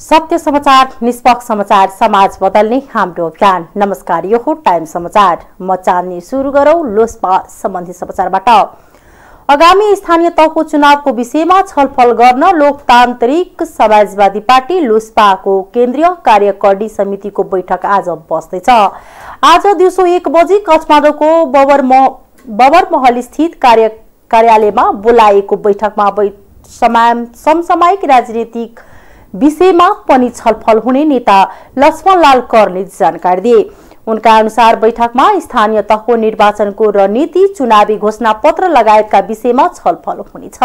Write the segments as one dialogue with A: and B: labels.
A: सत्य समाचार, निष्पक्ष समाचार, समाज बदल्ने हाम्रो अभियान। नमस्कार, यो हो टाइम समाचार। म चाँदनी सुरु गरौं लोसपा सम्बन्धी समाचारबाट। आगामी स्थानीय तहको चुनावको विषयमा छलफल गर्न लोकतान्त्रिक समाजवादी पार्टी लोसपाको केन्द्रीय कार्यकारिणी समितिको बैठक आज बस्दैछ। आज दिउँसो 1 बजे काठमाडौँको बबरमहल स्थित कार्यालयमा बोलाएको बैठकमा समसामयिक राजनीतिक विषयमा पनि छलफल हुने नेता लक्ष्मणलाल करले जानकारी दिए। उनका अनुसार बैठकमा स्थानीय तहको निर्वाचनको रणनीति, चुनावी घोषणा पत्र लगायतका विषयमा छलफल हुनेछ।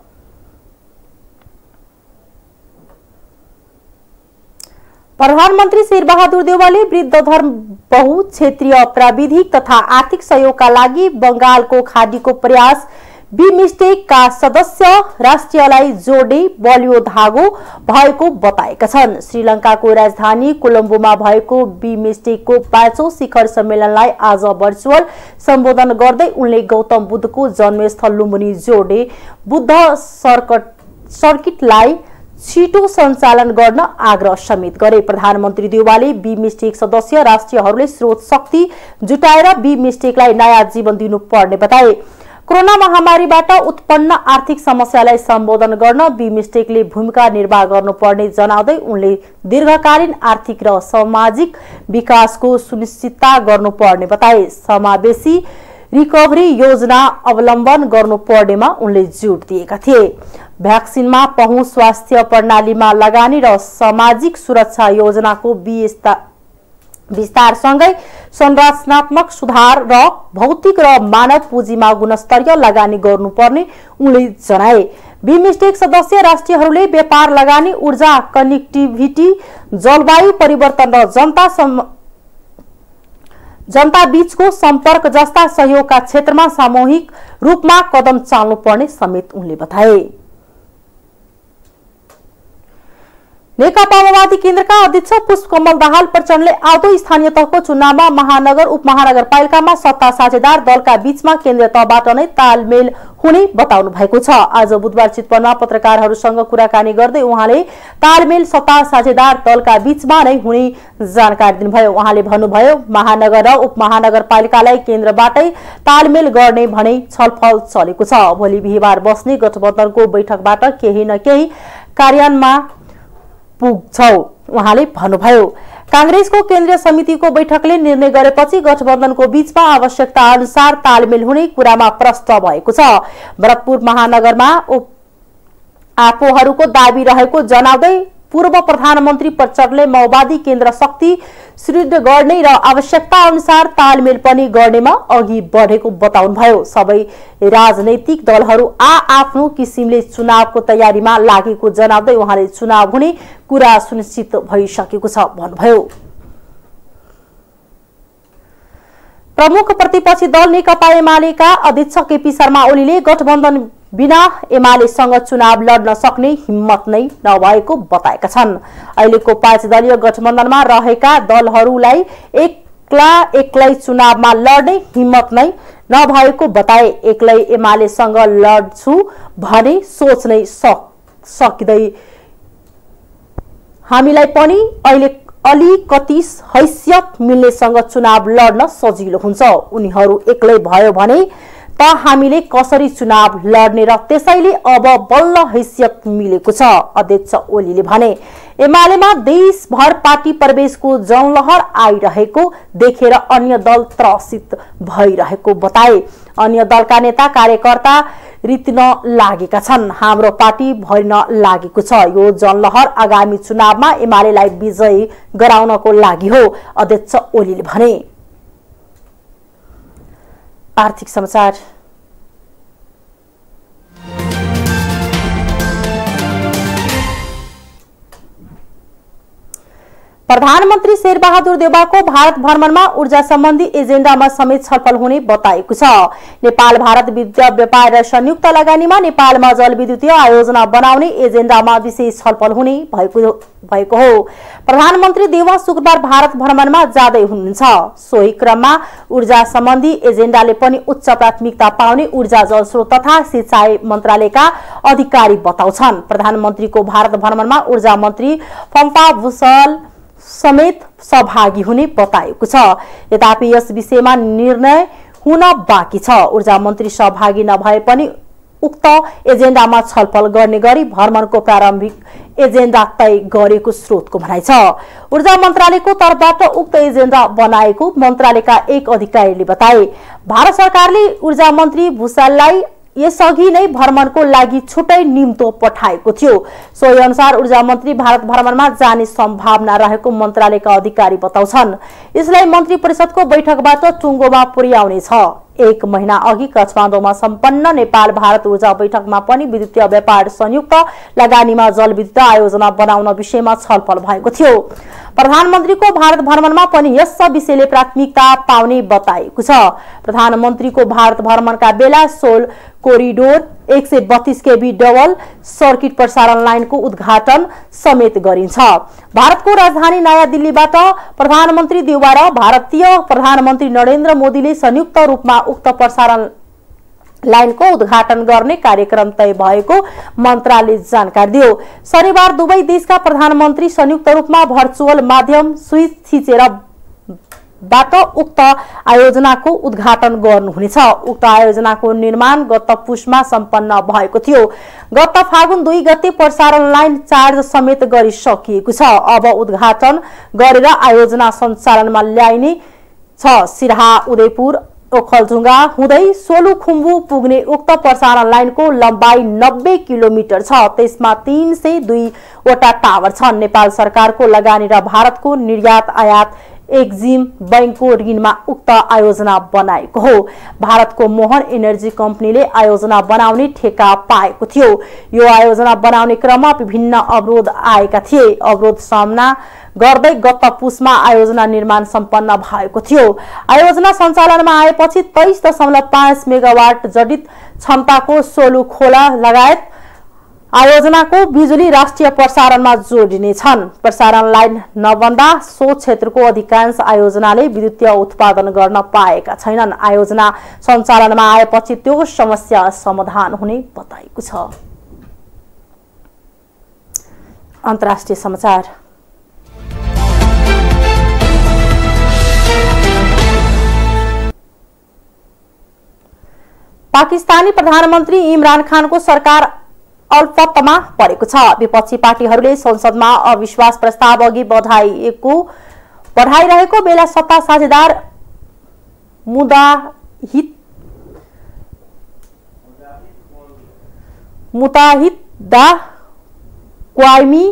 A: प्रधानमन्त्री शेरबहादुर देउवाले वृद्ध धर्म बहुक्षेत्रीय प्राविधिक तथा आर्थिक सहयोगका लागि बंगालको खाडीको प्रयास बीमस्टेकका सदस्य राष्ट्रलाई जोड्ने बलियो धागो भएको बताएका छन्। श्रीलंकाको राजधानी कोलम्बोमा भएको बीमस्टेकको 5औं शिखर सम्मेलनलाई आज भर्चुअल सम्बोधन गर्दै उनले गौतम बुद्धको जन्मस्थल लुम्बिनी जोड्ने बुद्ध सर्किटलाई छिटो सञ्चालन गर्न आग्रह समेत गरे। प्रधानमन्त्री देउवाले बीमस्टेक सदस्य राष्ट्रहरूले स्रोत शक्ति जुटाएर बीमस्टेकलाई नयाँ जीवन दिनुपर्ने बताए। कोरोना महामारीबाट उत्पन्न आर्थिक समस्यालाई सम्बोधन गर्न बीमस्टेकले भूमिका निर्वाह गर्नुपर्ने जनाउँदै उनले दीर्घकालीन आर्थिक र सामाजिक विकासको सुनिश्चितता गर्नुपर्ने बताए। समावेशी रिकभरी योजना अवलम्बन गर्नुपर्नेमा उनले जोड दिएका थिए। भ्याक्सिनमा पहुँच, स्वास्थ्य प्रणालीमा लगानी र सामाजिक सुरक्षा योजनाको विस्तारसँगै संरचनात्मक सुधार र भौतिक र मानव पुँजीमा गुणस्तरीय लगानी गर्नुपर्ने उनले जनाए। बीमस्टेक सदस्य राष्ट्रहरूले व्यापार, लगानी, ऊर्जा, कनेक्टिभिटी, जलवायु परिवर्तन र जनता बीचको सम्पर्क जस्ता सहयोगका क्षेत्रमा सामूहिक रूपमा कदम चाल्नुपर्ने समेत उनले बताए। नेकपा माओवादी केन्द्रका अध्यक्ष पुष्पकमल दाहाल प्रचण्डले आउँदो स्थानीय तहको चुनावमा महानगर, उपमहानगरपालिकामा सत्ता साझेदार दलका बीचमा केन्द्रीय तहबाट नै तालमेल हुने बताउनु भएको छ। आज बुधबार चितवनमा पत्रकारहरूसँग कुराकानी गर्दै उहाँले तालमेल सत्ता साझेदार दलका बीचमा नै हुने जानकारी दिनुभयो। उहाँले भन्नुभयो, महानगर र उपमहानगरपालिकालाई केन्द्रबाटै तालमेल गर्ने भने छलफल चलेको छ। भोलि बिहिबार बस्ने गठबन्धनको बैठकबाट केही न केही कार्यान्वयनमा पुग्छौ उहाँले भन्नुभयो। कांग्रेसको केन्द्रीय समितिको बैठकले निर्णय गरेपछि गठबन्धनको बीचमा आवश्यकता अनुसार तालमेल हुने कुरामा प्रश्न भएको छ। भरतपुर महानगरमा आफूहरूको दाबी रहेको जनाउँदै पूर्व प्रधानमन्त्री प्रचण्डले माओवादी केन्द्र शक्ति सुदृढ गर्ने र आवश्यकता अनुसार तालमेल पनि गर्नेमा अघि बढेको बताउनुभयो। सबै राजनैतिक दलहरू आफ्नो किसिमले चुनावको तयारीमा लागेको जनाउँदै उहाँले चुनाव हुने कुरा सुनिश्चित भइसकेको छ भन्नुभयो। प्रमुख प्रतिपक्षी दल नेकपा एमालेका अध्यक्ष केपी शर्मा ओलीले गठबन्धन बिना एमालेसँग चुनाव लड्न सक्ने हिम्मत नै नभएको बताएका छन्। अहिलेको 5 दलीय गठबन्धनमा रहेका दलहरूलाई एक्लै चुनावमा लड्ने हिम्मत नै नभएको बताए। एक्लै एमालेसँग लड्छु भने सोच्नै सकिँदै हामीलाई पनि अहिले अलिकति हैसियत मिल्नेसँग चुनाव लड्न सजिलो हुन्छ। उनीहरू एक्लै भयो भने त हामीले कसरी चुनाव लड्ने र त्यसैले अब बल्ल हैसियत मिलेको छ, अध्यक्ष ओलीले भने। एमालेमा देशभर पार्टी प्रवेशको जनलहर आइरहेको देखेर अन्य दल त्रसित भइरहेको बताए। अन्य दलका नेता कार्यकर्ता रित्न लागेका छन्। हाम्रो पार्टी भर्न लागेको छ। यो जनलहर आगामी चुनावमा एमालेलाई विजयी गराउनको लागि हो, अध्यक्ष ओलीले भने। आर्थिक समाचार। प्रधानमन्त्री शेरबहादुर देउवाको भारत भ्रमणमा ऊर्जा सम्बन्धी एजेन्डामा समेत छलफल हुने बताएको छ। नेपाल भारत विद्युत व्यापार र संयुक्त लगानीमा नेपालमा जलविद्युतीय आयोजना बनाउने एजेन्डामा विशेष छलफल हुने भएको हो। प्रधानमन्त्री देउवा शुक्रबार भारत भ्रमणमा जाँदै हुनुहुन्छ। सोही क्रममा ऊर्जा सम्बन्धी एजेन्डाले पनि उच्च प्राथमिकता पाउने ऊर्जा जलस्रोत तथा सिंचाई मन्त्रालयका अधिकारी बताउँछन्। प्रधानमन्त्रीको भारत भ्रमणमा ऊर्जा मन्त्री पम्पा भूषल समेत सहभागी हुने बताएको छ। यद्यपि यस विषयमा निर्णय हुन बाँकी छ। ऊर्जा मन्त्री सहभागी नभए पनि उक्त एजेन्डामा छलफल गर्ने गरी भ्रमणको प्रारम्भिक एजेन्डा तय गरेको स्रोतको भनाइ छ। ऊर्जा मन्त्रालयको तर्फबाट उक्त एजेन्डा बनाएको मन्त्रालयका एक अधिकारीले बताए। भारत सरकारले ऊर्जा मन्त्री भूषाललाई यसअघि नै भ्रमणको लागि छुट्टै निम्तो पठाएको थियो। सोही अनुसार ऊर्जा मन्त्री भारत भ्रमणमा जाने सम्भावना रहेको मन्त्रालयका अधिकारी बताउँछन्। यसलाई मन्त्री परिषदको बैठकबाट टुङ्गोमा पुर्याउने छ। एक महिना अघि काठमाडौँमा सम्पन्न नेपाल भारत ऊर्जा बैठकमा पनि विद्युतीय व्यापार संयुक्त लगानीमा जलविद्युत आयोजना बनाउन विषयमा छलफल भएको थियो। प्रधानमन्त्रीको भारत भ्रमणमा पनि यस विषयले प्राथमिकता पाउने बताएको छ। प्रधानमन्त्रीको भारत भ्रमणका बेला सोल कोरिडोर 132 केबी डबल सर्किट प्रसारण लाइनको उद्घाटन समेत गरिन्छ। भारतको राजधानी नयाँ दिल्लीबाट प्रधानमन्त्री देउवा र भारतीय प्रधानमन्त्री नरेन्द्र मोदीले संयुक्त रूपमा उक्त प्रसारण लाइनको उद्घाटन गर्ने कार्यक्रम तय भएको मन्त्रालयले जानकारी दियो। शनिबार दुवै देशका प्रधानमन्त्री संयुक्त रूपमा भर्चुअल माध्यम स्विच थिचेर बाट उक्त आयोजनाको उद्घाटन गर्नुहुनेछ। उक्त आयोजनाको निर्माण गत पुसमा सम्पन्न भएको थियो। गत फागुन 2 गते प्रसारण लाइन चार्ज समेत गरिसकिएको छ। अब उद्घाटन गरेर आयोजना सञ्चालनमा ल्याइने छ। सिराहा उदयपुर ओखलढुङ्गा हुँदै सोलुखुम्बु पुग्ने उक्त प्रसारण लाइनको लम्बाई 90 किलोमिटर छ। त्यसमा 302 वटा टावर छन्। नेपाल सरकारको लगानी र भारतको निर्यात आयात एक्जिम बैंकको ऋणमा उक्त आयोजना बनाएको हो। भारतको मोहन एनर्जी कम्पनीले आयोजना बनाउने ठेक्का पाएको थियो। यो आयोजना बनाउने क्रममा विभिन्न अवरोध आएका थिए। अवरोध सामना गर्दै गत पुसमा आयोजना निर्माण सम्पन्न भएको थियो। आयोजना सञ्चालनमा आएपछि 23.5 मेगावाट जडित क्षमताको सोलु खोला लगायत आयोजनाको बिजुली राष्ट्रिय प्रसारणमा जोडिनेछन्। प्रसारण लाइन नबन्दा सो क्षेत्रको अधिकांश आयोजनाले विद्युतीय उत्पादन गर्न पाएका छैनन्। आयोजना सञ्चालनमा आएपछि त्यो समस्या समाधान हुने बताएको छ। अन्तर्राष्ट्रिय समाचार। पाकिस्तानी प्रधानमन्त्री इमरान खानको सरकार अल्पत्वमा परेको छ। विपक्षी पार्टीहरूले संसदमा अविश्वास प्रस्ताव अघि बढाइरहेको बेला सत्ता साझेदार मुताहिदा क्वामी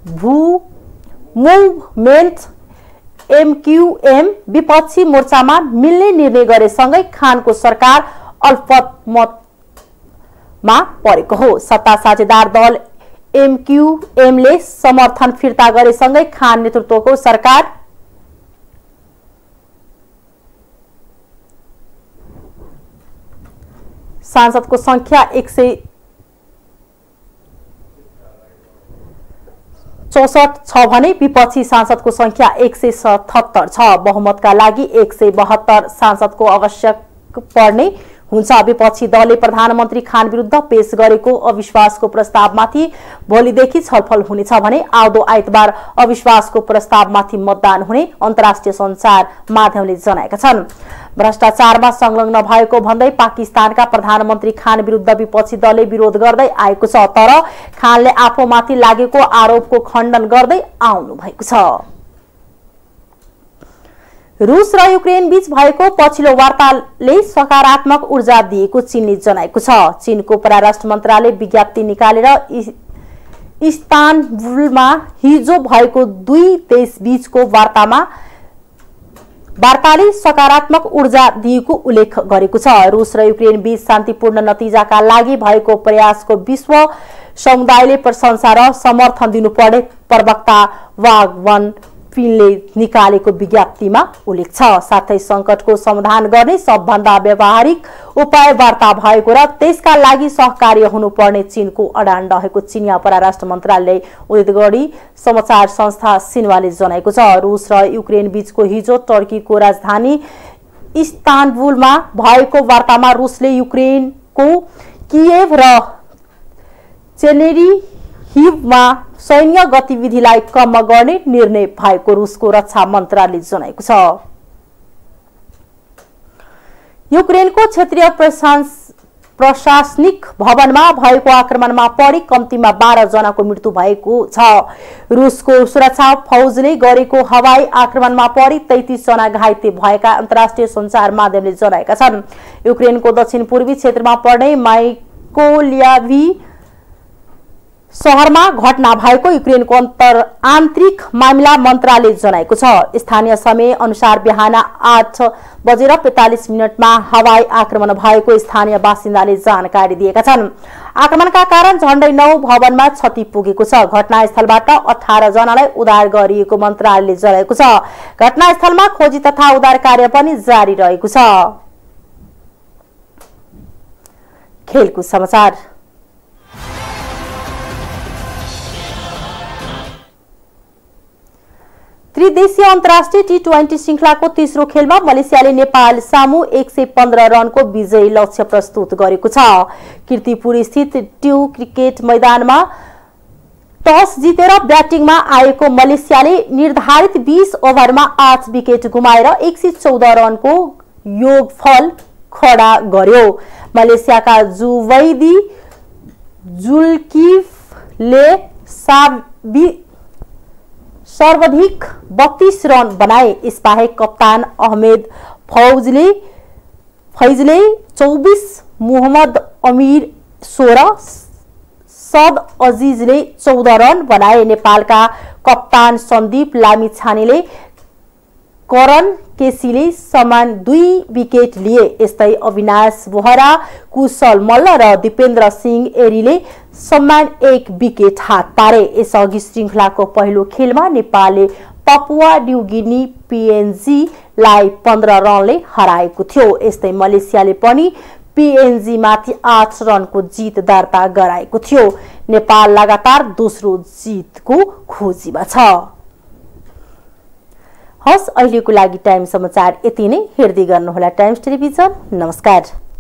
A: मुभमेन्ट MQM विपक्षी मोर्चामा मिल्ने निर्णय गरेसँगै खानको सरकार अल्पमतमा परेको हो। सत्ता साझेदार दल MQMले समर्थन फिर्ता गरेसँगै खान नेतृत्वको सरकार सांसदको संख्या 164 छ भने विपक्षी सांसदको संख्या 177 छ। बहुमतका लागि 172 सांसदको आवश्यक पर्ने हुन्छ। विपक्षी दलले प्रधानमन्त्री खान विरुद्ध पेश गरेको अविश्वासको प्रस्तावमाथि भोलिदेखि छलफल हुनेछ भने आउँदो आइतबार अविश्वासको प्रस्तावमाथि मतदान हुने अन्तर्राष्ट्रिय सञ्चार माध्यमले जनाएका छन्। भ्रष्टाचारमा संलग्न भएको भन्दै पाकिस्तानका प्रधानमन्त्री खान विरुद्ध विपक्षी दलले विरोध गर्दै आएको छ। तर खानले आफूमाथि लागेको आरोपको खण्डन गर्दै आउनु भएको छ। रूस र युक्रेन बीच भएको पछिल्लो वार्ताले सकारात्मक ऊर्जा दिएको चीनले जनाएको छ। चीनको परराष्ट्र मन्त्रालय विज्ञप्ति निकालेर इस्तानबुलमा हिजो भएको दुई देश बीचको वार्ताले सकारात्मक ऊर्जा दिएको उल्लेख गरेको छ। रूस र युक्रेन बीच शान्तिपूर्ण नतिजाका लागि भएको प्रयासको विश्व समुदायले प्रशंसा र समर्थन दिनुपर्ने प्रवक्ता वागवन फिनले निकालेको विज्ञप्तिमा उल्लेख छ। साथै संकटको समाधान गर्ने सबभन्दा व्यावहारिक उपाय वार्ता भएको र त्यसका लागि सहकार्य हुनुपर्ने चीनको अडान रहेको चीनिया परराष्ट्र मन्त्रालयले उद्धृत गरी समाचार संस्था सिन्हुवाले जनाएको छ। रुस र युक्रेन बीचको हिजो टर्कीको राजधानी इस्तानबुलमा भएको वार्तामा रुसले युक्रेनको कियेभ र चेर्निहिभमा सैन्य गतिविधिलाई कम गर्ने निर्णय भएको रुसको रक्षा मन्त्रालयले जनाएको छ। युक्रेनको क्षेत्रीय प्रशासनिक भवनमा भएको आक्रमणमा परि कम्तीमा 12 जनाको मृत्यु भएको छ। रुसको सुरक्षा फौजले गरेको हवाई आक्रमणमा परि 33 जना घाइते भएका अन्तर्राष्ट्रिय सञ्चार माध्यमले जनाएका छन्। युक्रेनको दक्षिण पूर्वी क्षेत्रमा पर्ने माइकोल्याभी शहरमा घटना भएको युक्रेनको आन्तरिक मामिला मन्त्रालयले जनाएको छ। स्थानीय समय अनुसार बिहान 8:45 हवाई आक्रमण भएको स्थानीय बासिन्दाले जानकारी दिएका छन्। आक्रमणका कारण झण्डै 9 भवनमा क्षति पुगेको छ। घटनास्थलबाट 18 जनालाई उद्धार गरिएको मन्त्रालयले जनाएको छ। घटनास्थलमा खोजी तथा उद्धार कार्य पनि जारी रहेको छ। खेलकुद समाचार। त्रिदेशीय अन्तर्राष्ट्रिय टी20 श्रृंखलाको तेस्रो खेलमा मलेसियाले नेपाल सामु 115 रनको विजयी लक्ष्य प्रस्तुत गरेको छ। कीर्तिपुर स्थित ट्यू क्रिकेट मैदानमा टस जितेर ब्याटिङमा आएको मलेसियाले निर्धारित 20 ओभरमा 8 विकेट गुमाएर 114 रनको योगफल खडा गर्यो। मलेसियाका जुवैदी जुल्किफले सर्वाधिक 32 रन बनाए। यसबाहेक कप्तान अहमेद फैजले 24, मोहम्मद अमीर 16, सद अजिजले 14 रन बनाए। नेपालका कप्तान सन्दीप लामिछानेले करण केसीले समान 2 विकेट लिए। यस्तै अविनाश बोहरा, कुशल मल्ल र दिपेन्द्र सिंह एरीले समान 1 विकेट हात पारे। यसअघि श्रृंखलाको पहिलो खेलमा नेपालले पपुवा न्युगिनी PNG लाई 15 रनले हराएको थियो। यस्तै मलेसियाले पनि PNG माथि 8 रनको जित दर्ता गराएको थियो। नेपाल लगातार दोस्रो जितको खोजीमा छ। हस्, अहिलेको लागि टाइम समाचार यति नै। हेर्दै गर्नुहोला टाइम्स टेलिभिजन। नमस्कार।